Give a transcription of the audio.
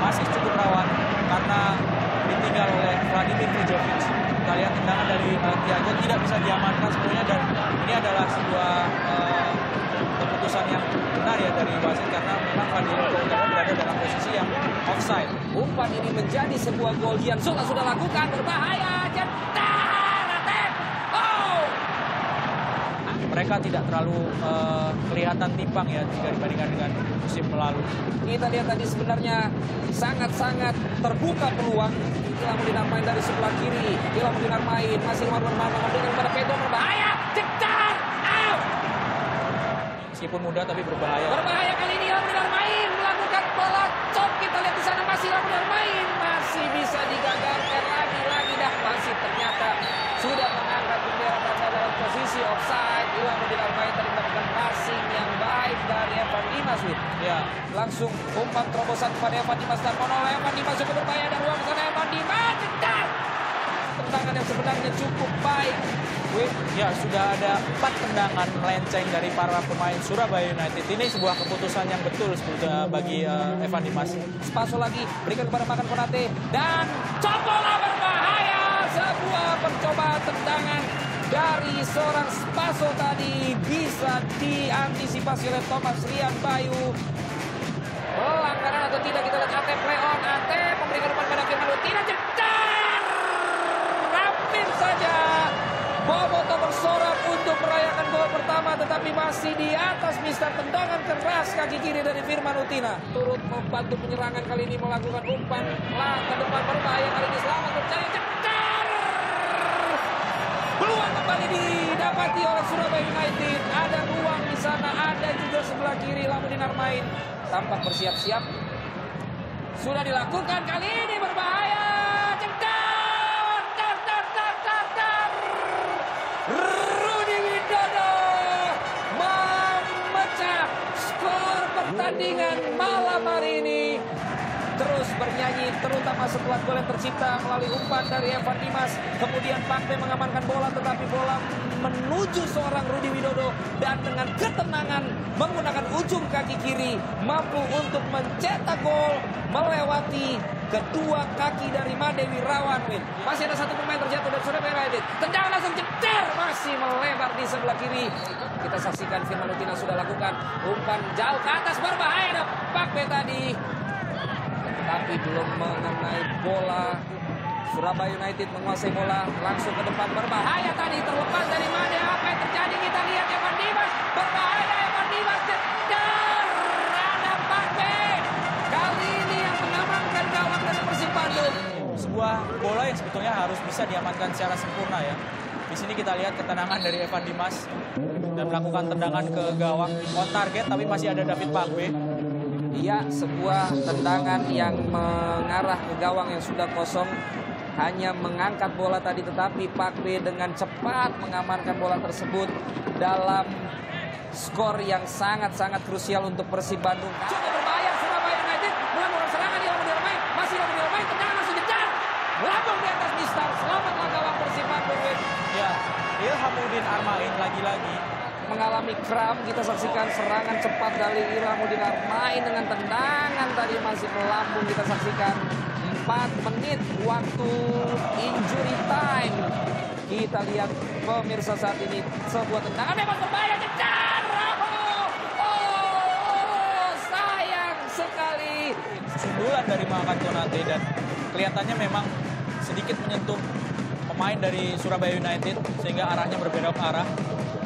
masih cukup rawan karena ditinggal oleh Vladimir Vujovic. Kita lihat tendangan dari Thiago tidak bisa diamankan sebenarnya, dan ini adalah sebuah keputusan yang benar ya dari wasit karena memang Vladimir Vujovic berada dalam posisi yang offside. Umpan ini menjadi sebuah gol yang sudah lakukan, berbahaya, cetar, Atep. Oh! Mereka tidak terlalu kelihatan timpang ya jika dibandingkan dengan musim lalu. Kita lihat tadi sebenarnya sangat-sangat terbuka peluang. Ilamuddin Armain dari sebelah kiri. Ilamuddin Armain masih luar bermain memberikan kepada Pedro, berbahaya, cetar, out. Meskipun mudah tapi berbahaya. Berbahaya kali ini Ilamuddin Armain melakukan bola chop. Kita lihat di sana masih Ilamuddin Armain masih bisa digagalkan lagi dah, masih ternyata sudah mengangkat bendera tanda dalam posisi offside. Ilamuddin Armain tadi melakukan passing yang baik dari Evan Dimas. Ya, langsung umpan terobosan kepada Evan Dimas dan Monol. Evan Dimas cukup berbahaya dan ruang sana Evan Dimas cetar. Tendangan yang sebenarnya cukup baik. Ya, sudah ada 4 tendangan melenceng dari para pemain Surabaya United. Ini sebuah keputusan yang betul sebetulnya bagi Evan Dimas. Spaso lagi berikan kepada Makan Konate dan bola berbahaya. Sebuah percobaan tendangan dari seorang Spaso tadi bisa diantisipasi oleh Thomas Rian Bayu. Pelanggaran atau tidak, kita lihat Atep Leon. Atep memberikan umpan pada Firman Utina, cetar. Hampir saja Boboto bersorak untuk merayakan gol pertama, tetapi masih di atas Mister. Tendangan keras kaki kiri dari Firman Utina. Turut membantu penyerangan kali ini, melakukan umpan ke depan berbahaya kali ini. Selamat berjaya, cetar. Peluang kembali didapati oleh Surabaya United. Ada ruang di sana, ada juga sebelah kiri Ilamuddin Armain. Tampak bersiap-siap. Sudah dilakukan kali ini, berbahaya. Rudi Widodo memecah skor pertandingan malam hari ini. Terus bernyanyi, terutama setelah gol yang tercipta melalui umpan dari Evan Dimas. Kemudian Pakpe mengamankan bola, tetapi bola menuju seorang Rudi Widodo. Dan dengan ketenangan menggunakan ujung kaki kiri, mampu untuk mencetak gol melewati kedua kaki dari Madewi Rawan. Masih ada satu pemain terjatuh dari Surabaya United. Tendangan langsung cetar, masih melebar di sebelah kiri. Kita saksikan Firman Utina sudah lakukan umpan jauh ke atas, berbahaya ada Pakpe tadi. Tapi belum mengenai bola. Surabaya United menguasai bola, langsung ke depan, berbahaya tadi, terlepas dari Made. Apa yang terjadi? Kita lihat Evan Dimas, berbahaya Evan Dimas, cetar. Ada Pakpe. Kali ini yang mengamankan gawang dari Persib Bandung. Sebuah bola yang sebetulnya harus bisa diamankan secara sempurna ya. Di sini kita lihat ketenangan dari Evan Dimas dan melakukan tendangan ke gawang on target, tapi masih ada David Pakpe. Iya, sebuah tendangan yang mengarah ke gawang yang sudah kosong. Hanya mengangkat bola tadi, tetapi Pakpe dengan cepat mengamankan bola tersebut dalam skor yang sangat-sangat krusial untuk Persib Bandung. Cukup berbahaya Surabaya United melakukan serangan di Ilamuddin Armain. Masih Ilamuddin Armain, tendangan langsung cetar. Melambung di atas Mister. Selamatlah gawang Persib Bandung. Ya, Ilamuddin Armain lagi-lagi mengalami kram. Kita saksikan serangan cepat dari Ilamuddin Armain dengan tendangan tadi masih melambung. Kita saksikan 4 menit waktu injury time. Kita lihat pemirsa saat ini sebuah tendangan bebas berbahaya, cetar. Oh, sayang sekali. sundulan dari Makan Konate dan kelihatannya memang sedikit menyentuh pemain dari Surabaya United sehingga arahnya berbeda arah.